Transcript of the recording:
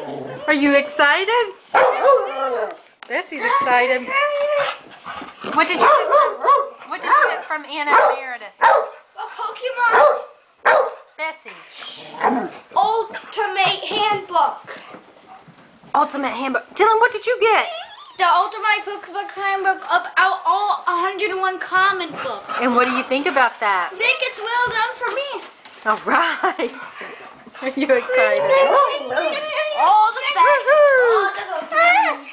Are you excited? Bessie's excited. What did you get from Anna and Meredith? A Pokemon. Bessie. Ultimate handbook. Ultimate handbook. Dillon, what did you get? The Ultimate Pokemon handbook of all 101 common books. And what do you think about that? I think it's well done for me. All right. Are you excited? All the facts, all the Pokemon.